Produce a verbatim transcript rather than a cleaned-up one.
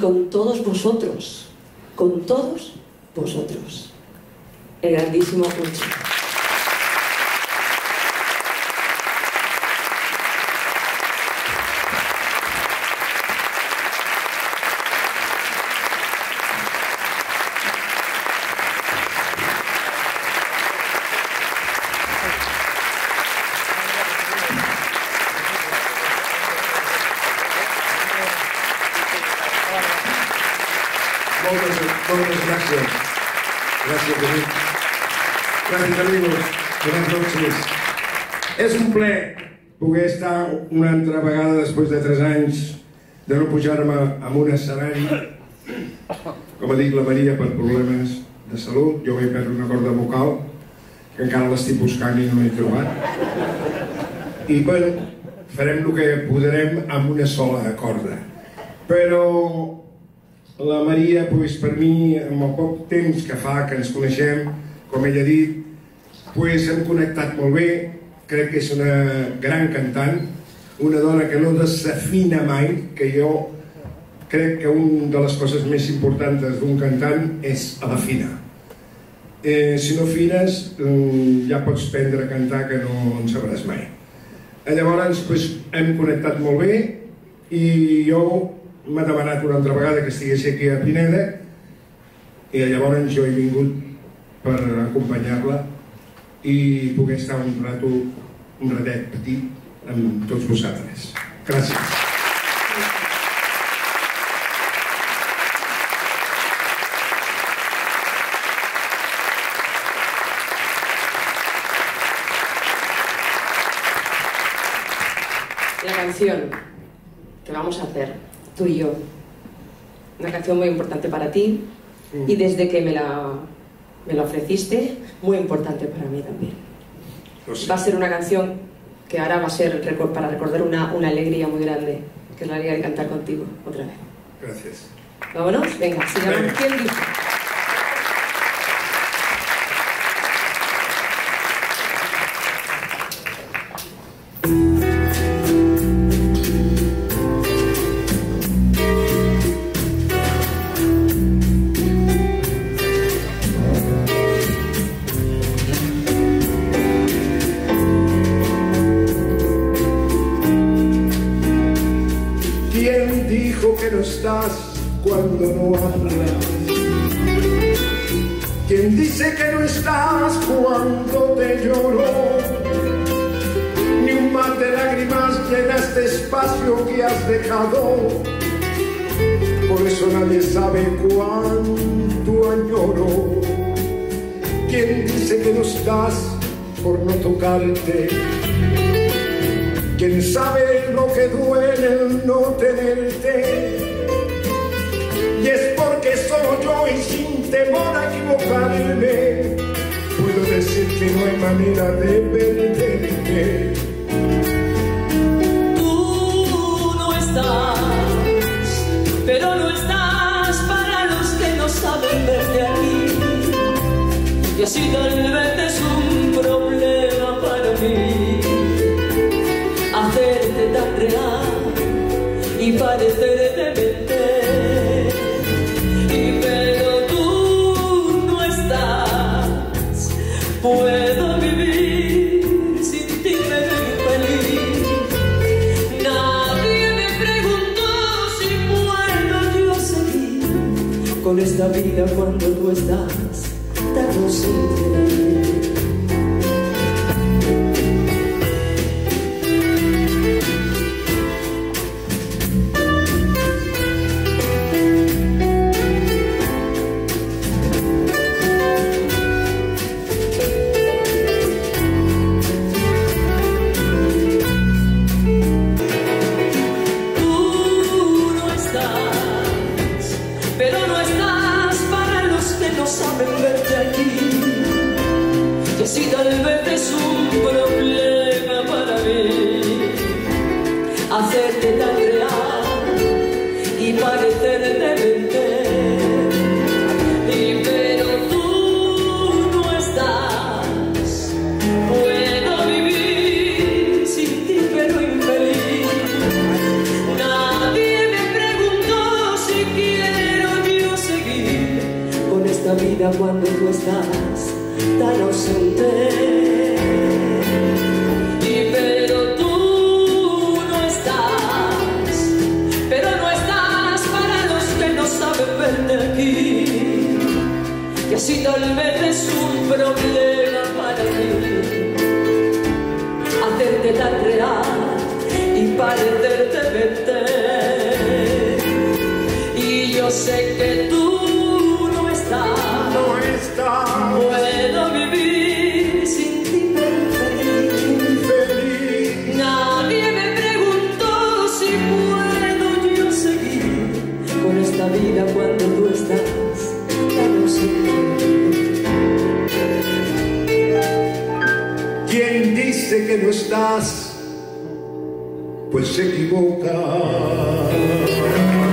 con todos vosotros, con todos vosotros. El grandísimo Unchi. Moltes, moltes gràcies. Gràcies, amic. Gràcies, amigos. Buenas noches. És un plaer poder estar una altra vegada després de tres anys de no pujar-me en un escenari. Com ha dit la Maria, per problemes de salut. Jo vaig perdre una corda vocal que encara l'estic buscant i no l'he trobat. I bueno, farem el que podrem amb una sola corda. Però la Maria, pues, per mi, amb el poc temps que fa que ens coneixem, com ella ha dit, pues, hem connectat molt bé. Crec que és una gran cantant, una dona que no desafina mai, que jo crec que una de les coses més importants d'un cantant és afinar. Eh, si no afines, ja pots aprendre a cantar que no en sabràs mai. Llavors, pues, hem connectat molt bé i jo m'ha demanat una altra vegada que estigués aquí a Pineda i llavors jo he vingut per acompanyar-la i poder estar un rato, un ratet petit amb tots vosaltres. Gràcies. La canción que vamos a hacer tú y yo, una canción muy importante para ti mm. y desde que me la, me la ofreciste, muy importante para mí también. Va a ser una canción que ahora va a ser para recordar una, una alegría muy grande, que es la alegría de cantar contigo otra vez. Gracias. Vámonos, venga, sigamos. ¿Quién dice? Cuando no hablas, ¿quién dice que no estás cuando te lloro? Ni un mar de lágrimas llena este espacio que has dejado. Por eso nadie sabe cuánto añoro. ¿Quién dice que no estás por no tocarte? ¿Quién sabe lo que duele el no tenerte? Y es porque solo yo y sin temor a equivocarme puedo decir que no hay manera de perderte. Tú no estás, pero no estás para los que no saben verte aquí. Y así tal vez es un problema para mí hacerte tan real y parecerte mente. Puedo vivir sin ti, pero infeliz. Nadie me preguntó si puedo yo seguir con esta vida cuando tú estás tan ausente. Si tal vez es un problema para mí hacerte tan real y parecerte mentir, y pero tú no estás. Puedo vivir sin ti pero infeliz. Nadie me preguntó si quiero vida cuando tú estás tan ausente. Y pero tú no estás, pero no estás para los que no saben verte aquí. Y así tal vez es un problema para ti hacerte tan real y parecerte verte. Y yo sé que tú no estás, no estás. Puedo vivir sin ti feliz. Feliz. Nadie me preguntó si puedo yo seguir con esta vida cuando tú estás tan ausente. Quien dice que no estás, pues se equivoca.